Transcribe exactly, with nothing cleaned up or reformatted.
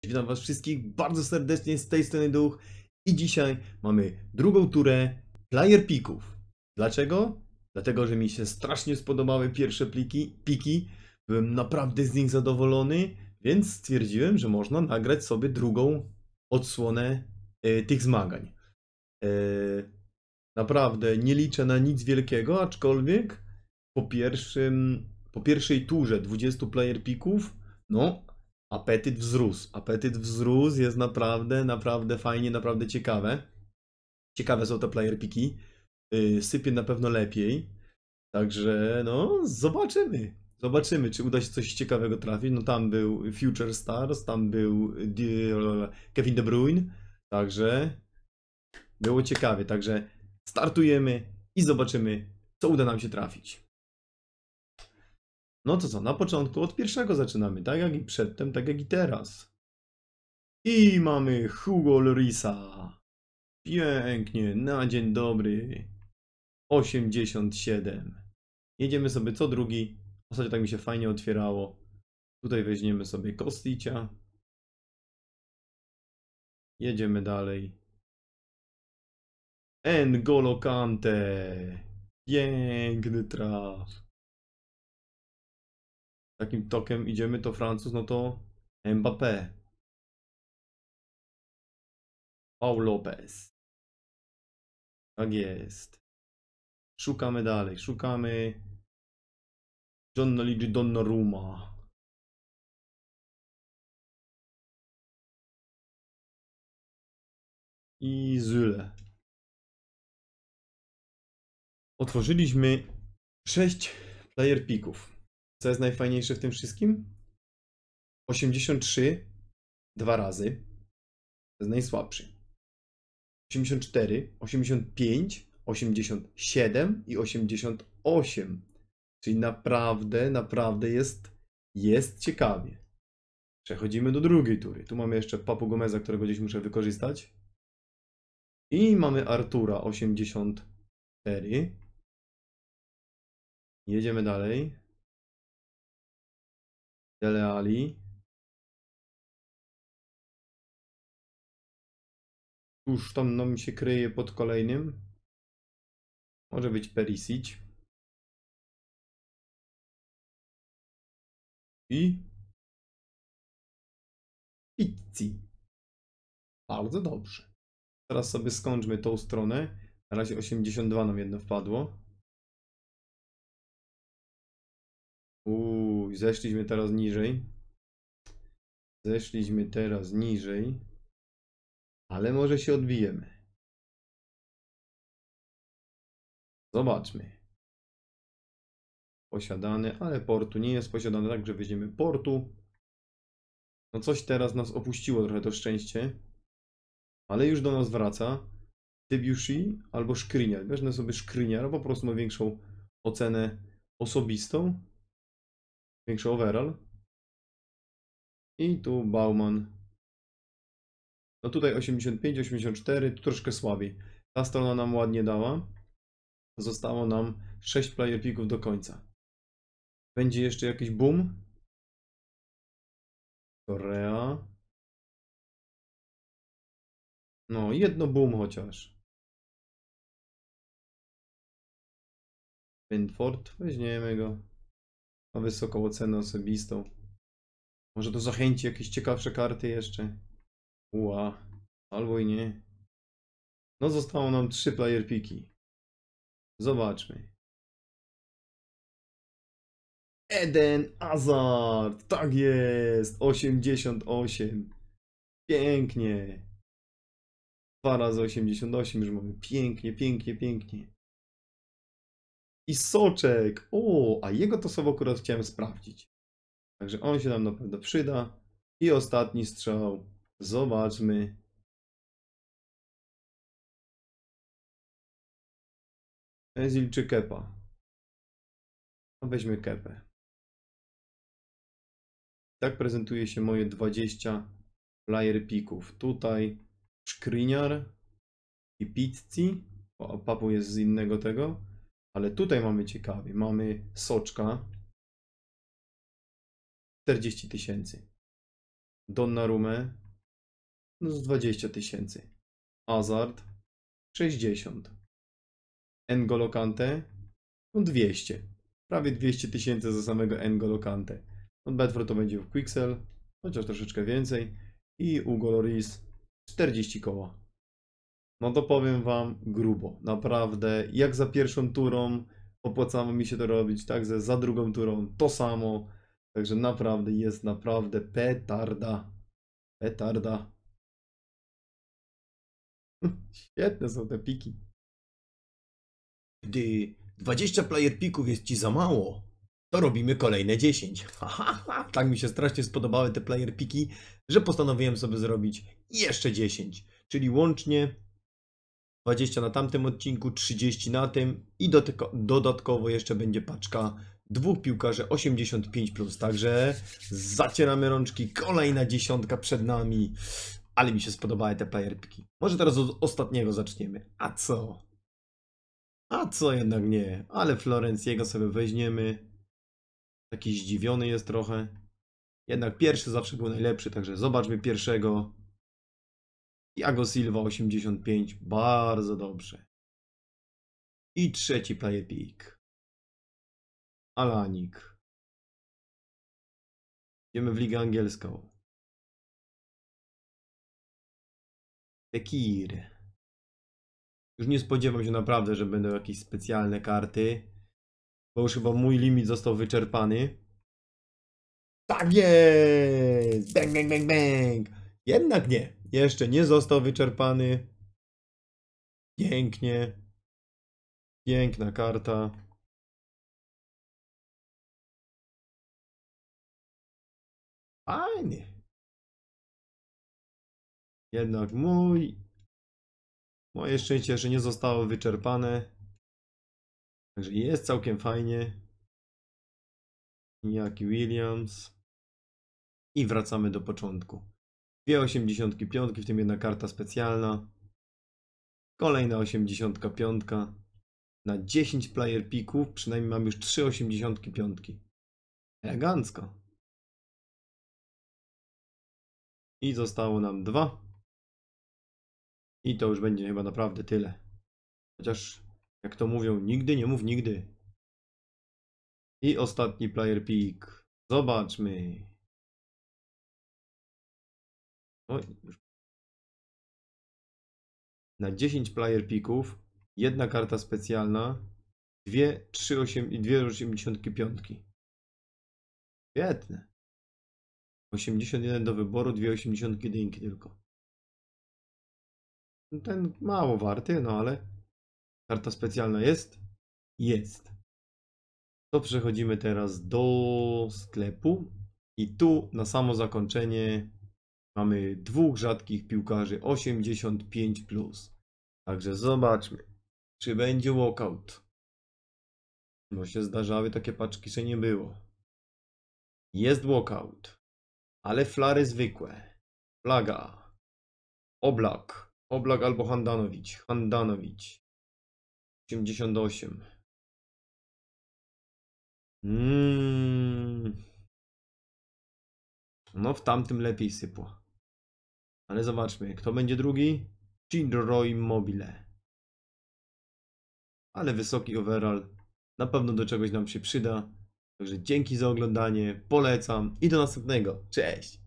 Witam was wszystkich bardzo serdecznie z tej strony Duch i dzisiaj mamy drugą turę player pików. Dlaczego? Dlatego, że mi się strasznie spodobały pierwsze pliki, piki. Byłem naprawdę z nich zadowolony, więc stwierdziłem, że można nagrać sobie drugą odsłonę e, tych zmagań. E, naprawdę nie liczę na nic wielkiego, aczkolwiek po pierwszym, po pierwszej turze dwudziestu player pików, no apetyt wzrósł. Apetyt wzrósł, jest naprawdę, naprawdę fajnie, naprawdę ciekawe. Ciekawe są te player piki. Yy, sypie na pewno lepiej. Także no, zobaczymy. Zobaczymy, czy uda się coś ciekawego trafić. No tam był Future Stars, tam był Kevin De Bruyne. Także było ciekawie. Także startujemy i zobaczymy, co uda nam się trafić. No to co, na początku od pierwszego zaczynamy, tak jak i przedtem, tak jak i teraz. I mamy Hugo Llorisa. Pięknie, na dzień dobry. osiemdziesiąt siedem. Jedziemy sobie co drugi. Ostatnio tak mi się fajnie otwierało. Tutaj weźmiemy sobie Kosticia. Jedziemy dalej. N'Golo Kante. Piękny traf. Takim tokiem idziemy, to Francuz, no to Mbappé. Paul Lopez. Tak jest. Szukamy dalej, szukamy Gianluigi Donnarumma. I Zyle. Otworzyliśmy sześć player pików. Co jest najfajniejsze w tym wszystkim? osiemdziesiąt trzy dwa razy. To jest najsłabszy. osiemdziesiąt cztery, osiemdziesiąt pięć, osiemdziesiąt siedem i osiemdziesiąt osiem. Czyli naprawdę, naprawdę jest, jest ciekawie. Przechodzimy do drugiej tury. Tu mamy jeszcze Papu Gomeza, którego gdzieś muszę wykorzystać. I mamy Artura osiemdziesiąt cztery. Jedziemy dalej. Dele Alli. Tuż tam nam się kryje pod kolejnym. Może być Perisic. I Pizzi. Bardzo dobrze. Teraz sobie skończmy tą stronę. Na razie osiemdziesiąt dwa nam jedno wpadło. Uuu, zeszliśmy teraz niżej. Zeszliśmy teraz niżej. Ale może się odbijemy. Zobaczmy. Posiadany, ale portu nie jest posiadany, także weźmiemy portu. No coś teraz nas opuściło trochę to szczęście. Ale już do nas wraca. Debussy albo Skriniar. Weźmy sobie Skriniar, po prostu ma większą ocenę osobistą. Większy overall. I tu Bauman. No tutaj osiemdziesiąt pięć, osiemdziesiąt cztery, tu troszkę słabiej. Ta strona nam ładnie dała. Zostało nam sześć player pików do końca. Będzie jeszcze jakiś boom. Korea. No, jedno boom chociaż. Brentford, weźmiemy go. Ma wysoką ocenę osobistą. Może to zachęci jakieś ciekawsze karty jeszcze. Ua, albo i nie. No zostało nam trzy player piki. Zobaczmy. Eden Hazard, tak jest, osiemdziesiąt osiem. Pięknie. Dwa razy osiemdziesiąt osiem już mamy. Pięknie, pięknie, pięknie. I soczek. O, a jego to sobie akurat chciałem sprawdzić. Także on się nam na pewno przyda. I ostatni strzał. Zobaczmy. Ezil czy Kepa? No weźmy Kepę. Tak prezentuje się moje dwadzieścia player pików. Tutaj Skriniar i Pizzi. O, Papu jest z innego tego. Ale tutaj mamy ciekawie. Mamy soczka. czterdzieści tysięcy. Donnarumę no z dwadzieścia tysięcy. Hazard sześćdziesiąt. N'Golo Kante no dwieście. Prawie dwieście tysięcy za samego N'Golo Kante. No Bedford to będzie w Quixel, chociaż troszeczkę więcej. I Hugo Lloris czterdzieści koła. No to powiem wam grubo. Naprawdę, jak za pierwszą turą opłacało mi się to robić, tak za, za drugą turą to samo. Także naprawdę jest naprawdę petarda. Petarda. Świetne są te piki. Gdy dwadzieścia player pików jest ci za mało, to robimy kolejne dziesięć. Tak mi się strasznie spodobały te player piki, że postanowiłem sobie zrobić jeszcze dziesięć. Czyli łącznie dwadzieścia na tamtym odcinku, trzydzieści na tym i dodatkowo jeszcze będzie paczka dwóch piłkarzy osiemdziesiąt pięć plus. Także zacieramy rączki, kolejna dziesiątka przed nami. Ale mi się spodobały te player piki. Może teraz od ostatniego zaczniemy. A co? A co jednak nie? Ale Florenciego sobie weźmiemy. Taki zdziwiony jest trochę. Jednak pierwszy zawsze był najlepszy, także zobaczmy pierwszego. Thiago Silva osiemdziesiąt pięć. Bardzo dobrze. I trzeci player pick. Alanik. Idziemy w ligę angielską. Fekir. Już nie spodziewam się naprawdę, że będą jakieś specjalne karty. Bo już chyba mój limit został wyczerpany. Tak jest! Bang, bang, bang, bang! Jednak nie. Jeszcze nie został wyczerpany. Pięknie. Piękna karta. Fajnie. Jednak mój... Moje szczęście jeszcze nie zostało wyczerpane. Także jest całkiem fajnie. Jaki Williams. I wracamy do początku. Dwie osiemdziesiątki piątki, w tym jedna karta specjalna. Kolejna osiemdziesiątka piątka. Na dziesięć player pików przynajmniej mam już trzy osiemdziesiątki piątki. Elegancko. I zostało nam dwa. I to już będzie chyba naprawdę tyle. Chociaż, jak to mówią, nigdy nie mów nigdy. I ostatni player pick. Zobaczmy. Oj, już. Na dziesięć player picków jedna karta specjalna, dwie, trzy, osiem i dwie osiemdziesiątki piątki. Świetne. osiemdziesiąt jeden do wyboru, dwie osiemdziesiątki dynki tylko. Ten mało warty, no ale karta specjalna jest? Jest. To przechodzimy teraz do sklepu i tu na samo zakończenie mamy dwóch rzadkich piłkarzy osiemdziesiąt pięć plus. Także zobaczmy, czy będzie walkout. Bo się zdarzały takie paczki, że nie było. Jest walkout, ale flary zwykłe. Flaga. Oblak. Oblak albo Handanowicz. Handanowicz. osiemdziesiąt osiem. Mm. No w tamtym lepiej sypło. Ale zobaczmy, kto będzie drugi? Ciro Immobile. Ale wysoki overall. Na pewno do czegoś nam się przyda. Także dzięki za oglądanie. Polecam i do następnego. Cześć!